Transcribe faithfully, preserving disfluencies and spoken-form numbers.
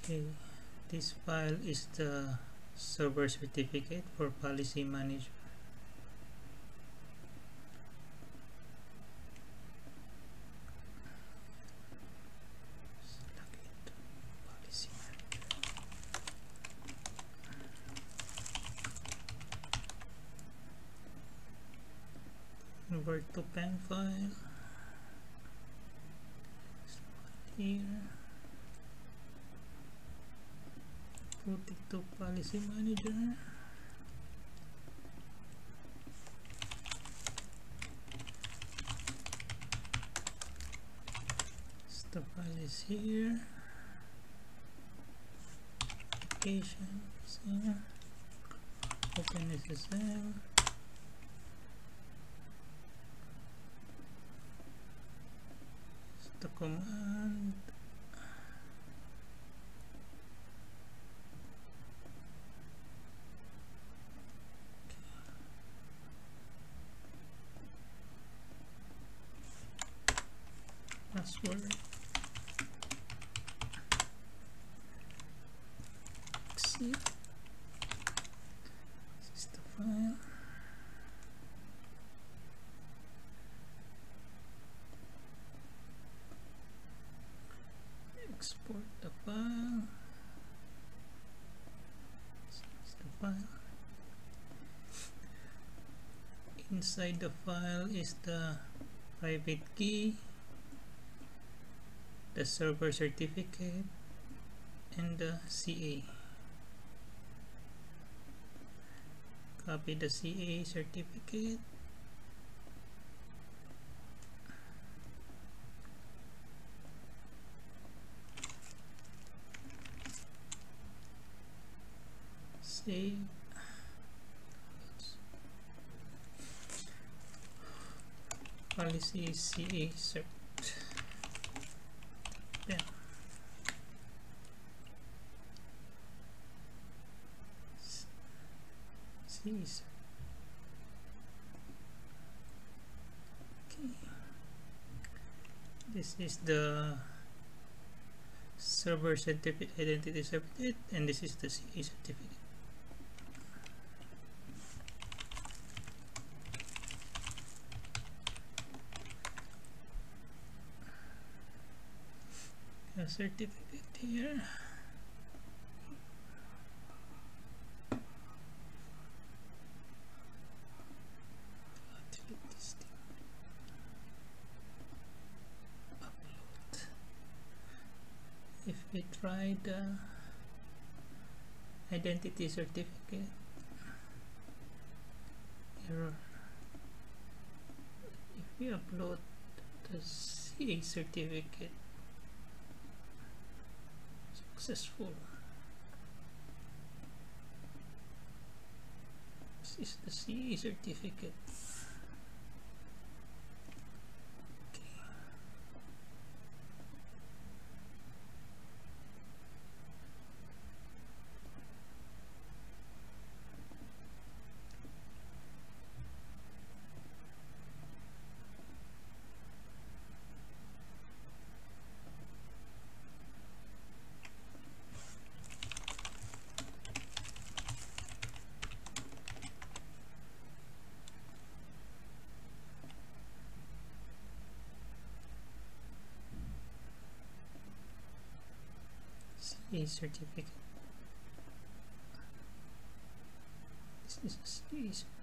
Okay, this file is the server certificate for policy manager. Policy manager. Convert to P A N file. Here. Put it to policy manager. The file is here. Applications here. Open S S L. The command. Password. Exit. This is the file. Export the file. This is the file. Inside the file is the private key, the server certificate, and the C A. Copy the C A certificate. Save. Policy C A cert. Yeah. C A cert. Okay. This is the server certificate, identity certificate, and this is the C A certificate. A certificate here. Upload. If we try the identity certificate, error. If we upload the C A certificate, successful. This is the C A certificate. C A certificate. This is a C A certificate.